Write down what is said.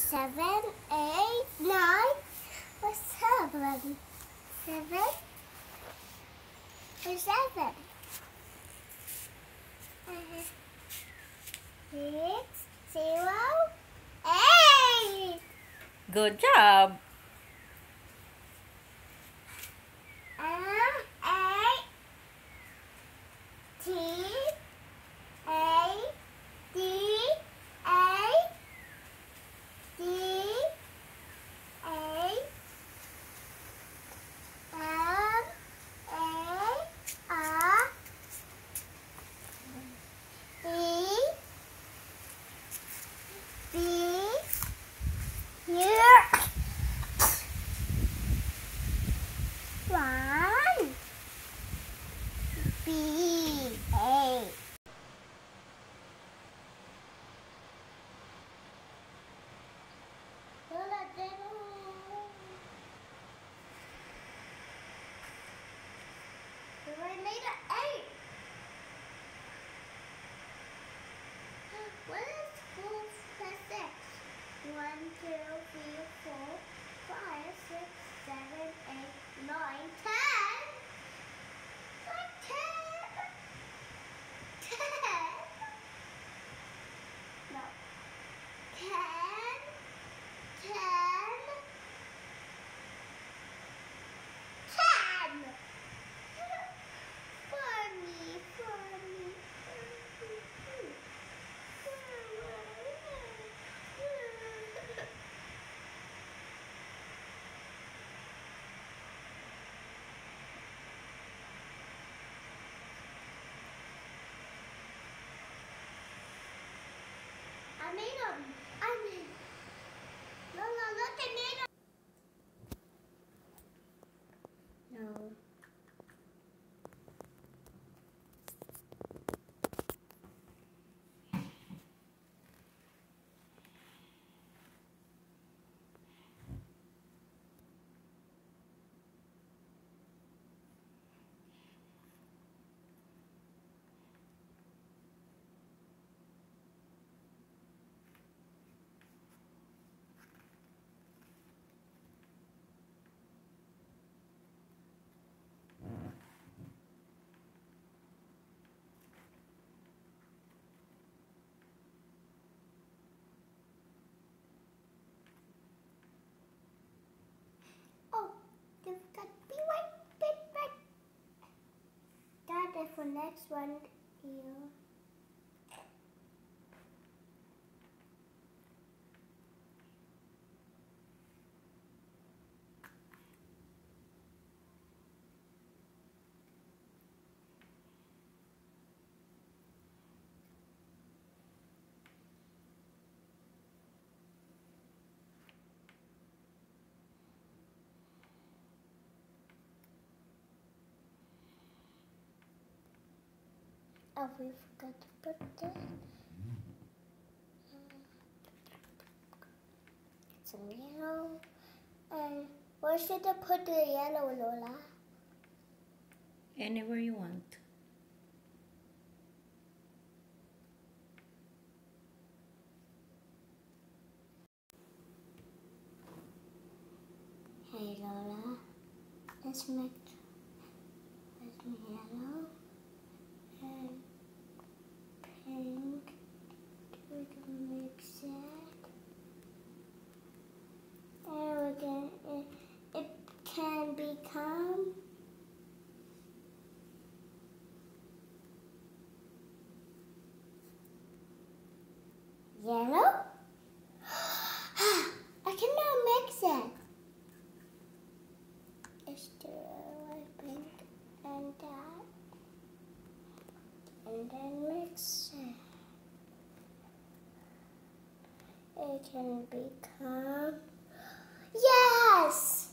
7, 8, 9. What's 7? 7? What's 7? 6, 0, 8. Good job. 8, T, A, D, A, D, A, M, A, R, B, B, U, 1, B, A. I made an 8. What is 4 plus 6? 1, 2, 3, 4, 5, 6, 7, 8, 9, 10. Like 10. 10. No. 10. 10. 10. I made them. Lola, look, I made them. No. Oh, you've got to be right. That is for next one. You. Oh, we forgot to put this. Some yellow. And where should I put the yellow, Lola? Anywhere you want. Hey, Lola. Let's make yellow and pink. We can mix it. And we can, it can become yellow. I cannot mix it. It's the pink and that. And then mix it. It can become, yes!